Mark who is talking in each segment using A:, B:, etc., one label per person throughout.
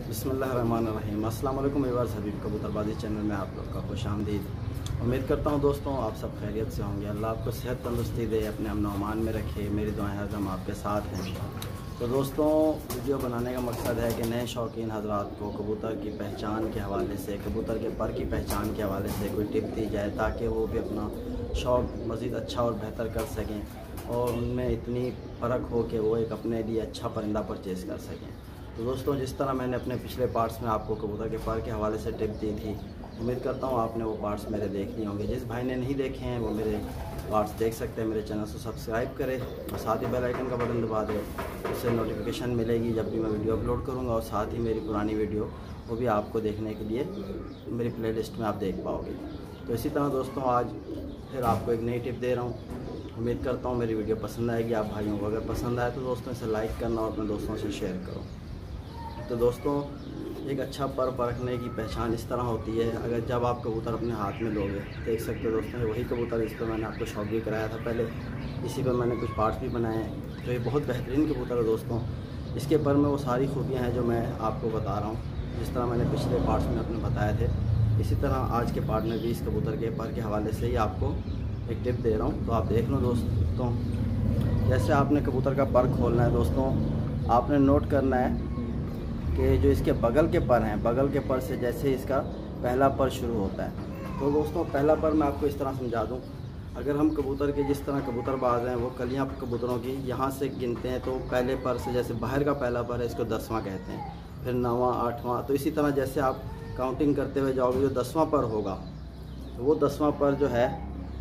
A: बिस्मिल्लाहिर्रहमानिर्रहीम। अस्सलाम वालेकुम व्यूअर्स, हबीब कबूतरबाजी चैनल में आप लोग का खुशामदीद। उम्मीद करता हूँ दोस्तों आप सब खैरियत से होंगे। अल्लाह आपको सेहत तंदुरुस्ती दे, अपने अमन अमान में रखे। मेरी दुआएं हरदम आपके साथ हैं। तो दोस्तों वीडियो बनाने का मकसद है कि नए शौकीन हजरात को कबूतर की पहचान के हवाले से, कबूतर के पर की पहचान के हवाले से कोई टिप दी जाए, ताकि वो भी अपना शौक़ मज़ीद अच्छा और बेहतर कर सकें और उनमें इतनी फ़र्क हो कि वो एक अपने लिए अच्छा परिंदा परचेज़ कर सकें। तो दोस्तों जिस तरह मैंने अपने पिछले पार्ट्स में आपको कबूतर के पर के हवाले से टिप दी थी, उम्मीद करता हूँ आपने वो पार्ट्स मेरे देख लिए होंगे। जिस भाई ने नहीं देखे हैं वो मेरे पार्ट्स देख सकते हैं। मेरे चैनल को सब्सक्राइब करें और साथ ही बेल आइकन का बटन दबा दें, उससे नोटिफिकेशन मिलेगी जब भी मैं वीडियो अपलोड करूँगा। और साथ ही मेरी पुरानी वीडियो वो भी आपको देखने के लिए मेरी प्लेलिस्ट में आप देख पाओगे। तो इसी तरह दोस्तों आज फिर आपको एक नई टिप दे रहा हूँ। उम्मीद करता हूँ मेरी वीडियो पसंद आएगी आप भाइयों को। अगर पसंद आए तो दोस्तों इसे लाइक करना और अपने दोस्तों से शेयर करो। तो दोस्तों एक अच्छा पर परखने की पहचान इस तरह होती है, अगर जब आप कबूतर अपने हाथ में लोगे, देख सकते हो दोस्तों वही कबूतर, इस पर मैंने आपको शौक भी कराया था पहले, इसी पर मैंने कुछ पार्ट्स भी बनाए हैं। तो ये बहुत बेहतरीन कबूतर है दोस्तों। इसके पर में वो सारी खूबियाँ हैं जो मैं आपको बता रहा हूँ। जिस तरह मैंने पिछले पार्ट्स में अपने बताए थे, इसी तरह आज के पार्ट में भी इस कबूतर के पर के हवाले से ही आपको एक टिप दे रहा हूँ। तो आप देख लो दोस्तों, जैसे आपने कबूतर का पर खोलना है दोस्तों, आपने नोट करना है कि जो इसके बगल के पर हैं, बगल के पर से जैसे इसका पहला पर शुरू होता है। तो दोस्तों पहला पर मैं आपको इस तरह समझा दूं, अगर हम कबूतर के जिस तरह कबूतरबाज हैं वो कलियां कबूतरों की यहाँ से गिनते हैं, तो पहले पर से जैसे बाहर का पहला पर है इसको 10वां कहते हैं, फिर 9वां 8वां। तो इसी तरह जैसे आप काउंटिंग करते हुए जाओगे, जो 10वां पर होगा तो वो 10वां पर जो है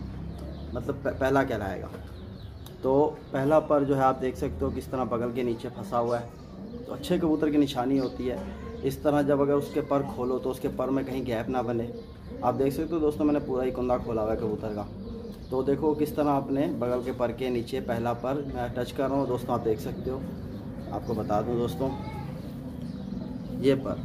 A: मतलब पहला कहलाएगा। तो पहला पर जो है आप देख सकते हो किस तरह बगल के नीचे फंसा हुआ है। तो अच्छे कबूतर की निशानी होती है इस तरह, जब अगर उसके पर खोलो तो उसके पर में कहीं गैप ना बने। आप देख सकते हो दोस्तों मैंने पूरा ही कुंदा खोला हुआ है कबूतर का। तो देखो किस तरह अपने बगल के पर के नीचे पहला पर मैं टच कर रहा हूँ दोस्तों, आप देख सकते हो। आपको बता दूँ दोस्तों, ये पर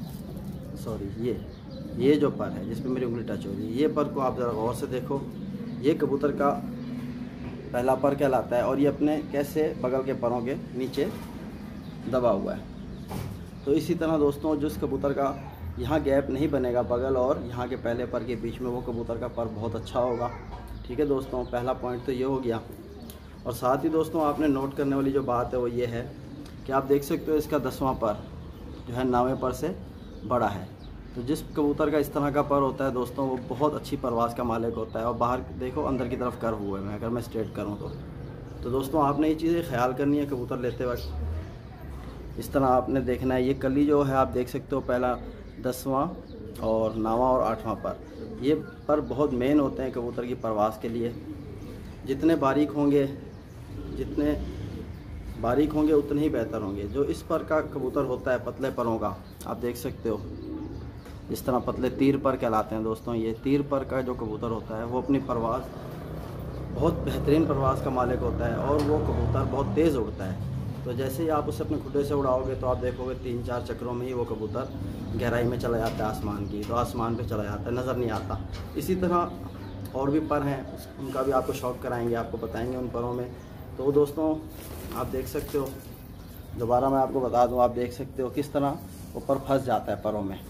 A: ये जो पर है जिस पर मेरी उंगली टच हो रही है, ये पर को आप ज़रा गौर से देखो। ये कबूतर का पहला पर कहलाता है और ये अपने कैसे बगल के परों के नीचे दबा हुआ है। तो इसी तरह दोस्तों जिस कबूतर का यहाँ गैप नहीं बनेगा बगल और यहाँ के पहले पर के बीच में, वो कबूतर का पर बहुत अच्छा होगा। ठीक है दोस्तों, पहला पॉइंट तो ये हो गया। और साथ ही दोस्तों आपने नोट करने वाली जो बात है वो ये है कि आप देख सकते हो इसका 10वां पर जो है 9वें पर से बड़ा है। तो जिस कबूतर का इस तरह का पर होता है दोस्तों, वो बहुत अच्छी परवाज़ का मालिक होता है। और बाहर देखो अंदर की तरफ कर्व हुए हैं, अगर मैं स्ट्रेट करूँ तो दोस्तों आपने ये चीज़ें ख्याल करनी है कबूतर लेते वक्त। इस तरह आपने देखना है, ये कली जो है आप देख सकते हो पहला 10वां और 9वां और 8वां पर, ये पर बहुत मेन होते हैं कबूतर की परवाज़ के लिए। जितने बारीक होंगे उतने ही बेहतर होंगे। जो इस पर का कबूतर होता है पतले परों का, आप देख सकते हो इस तरह पतले तीर पर कहलाते हैं दोस्तों। ये तीर पर का जो कबूतर होता है वो अपनी परवाज़ बहुत बेहतरीन परवाज़ का मालिक होता है और वो कबूतर बहुत तेज़ उड़ता है। तो जैसे ही आप उसे अपने खुडे से उड़ाओगे तो आप देखोगे 3-4 चक्रों में ही वो कबूतर गहराई में चला जाता है आसमान की, तो आसमान पे चला जाता है, नज़र नहीं आता। इसी तरह और भी पर हैं, उनका भी आपको शौक़ कराएंगे, आपको बताएंगे उन परों में। तो दोस्तों आप देख सकते हो, दोबारा मैं आपको बता दूं, आप देख सकते हो किस तरह ऊपर फंस जाता है परों में।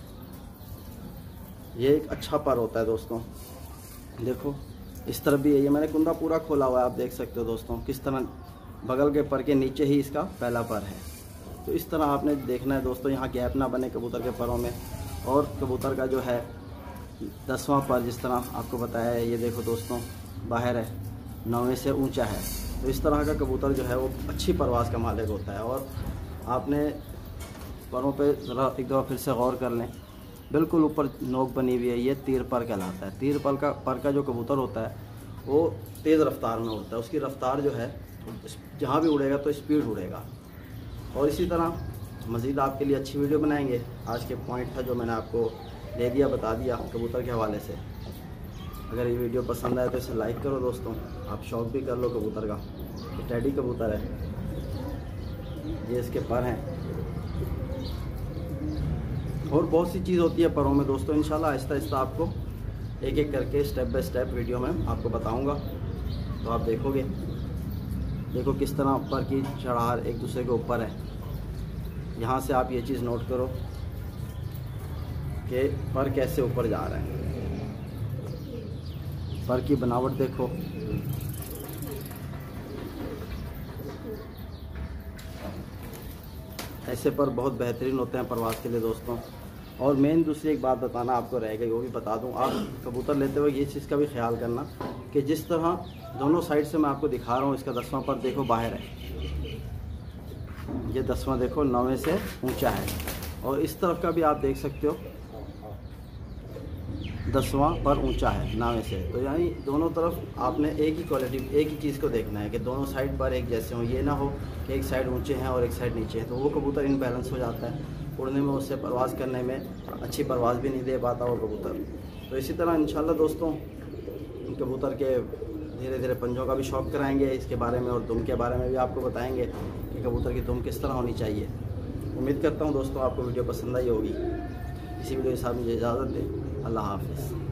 A: ये एक अच्छा पर होता है दोस्तों। देखो इस तरफ भी है, ये मैंने कुंदा पूरा खोला हुआ है, आप देख सकते हो दोस्तों किस तरह बगल के पर के नीचे ही इसका पहला पर है। तो इस तरह आपने देखना है दोस्तों, यहाँ गैप ना बने कबूतर के परों में। और कबूतर का जो है 10वां पर जिस तरह आपको बताया है, ये देखो दोस्तों बाहर है, 9वें से ऊंचा है। तो इस तरह का कबूतर जो है वो अच्छी परवाज़ का मालिक होता है। और आपने परों पे ज़रा एक दफ़ा फिर से गौर कर लें, बिल्कुल ऊपर नोक बनी हुई है, ये तीर पर कहलाता है। तीर पर का जो कबूतर होता है वो तेज़ रफ्तार में उड़ता है, उसकी रफ्तार जो है जहाँ भी उड़ेगा तो स्पीड उड़ेगा। और इसी तरह मज़ीद आपके लिए अच्छी वीडियो बनाएंगे। आज के पॉइंट था जो मैंने आपको दे दिया, बता दिया कबूतर के हवाले से। अगर ये वीडियो पसंद आए तो इसे लाइक करो दोस्तों, आप शौक़ भी कर लो कबूतर का। ये टैडी कबूतर है, ये इसके पर हैं। और बहुत सी चीज़ होती है परों में दोस्तों, इंशाल्लाह आहिस्ता आहिस्ता आपको एक एक करके स्टेप बाय स्टेप वीडियो में आपको बताऊँगा, तो आप देखोगे। देखो किस तरह ऊपर की चढ़ार एक दूसरे के ऊपर है। यहाँ से आप ये चीज़ नोट करो कि पर कैसे ऊपर जा रहे हैं। पर की बनावट देखो, ऐसे पर बहुत बेहतरीन होते हैं परवाज़ के लिए दोस्तों। और मेन दूसरी एक बात बताना आपको रह गई, वो भी बता दूं, आप कबूतर लेते हुए ये चीज़ का भी ख्याल करना कि जिस तरह दोनों साइड से मैं आपको दिखा रहा हूँ, इसका 10वां पर देखो बाहर है, ये 10वां देखो 9वें से ऊंचा है, और इस तरफ का भी आप देख सकते हो 10वां पर ऊंचा है 9वें से। तो यानी दोनों तरफ आपने एक ही क्वालिटी, एक ही चीज़ को देखना है कि दोनों साइड पर एक जैसे हों। ये ना हो कि एक साइड ऊंचे हैं और एक साइड नीचे है, तो वो कबूतर इनबैलेंस हो जाता है, उड़ने में उससे परवाज़ करने में अच्छी परवाज़ भी नहीं दे पाता वो कबूतर। तो इसी तरह इंशाल्लाह दोस्तों कबूतर के धीरे धीरे पंजों का भी शौक़ कराएंगे इसके बारे में, और दुम के बारे में भी आपको बताएंगे कि कबूतर की दुम किस तरह होनी चाहिए। उम्मीद करता हूँ दोस्तों आपको वीडियो पसंद आई होगी। इसी वीडियो के साथ मुझे इजाज़त दें। अल्लाह हाफ़िज़।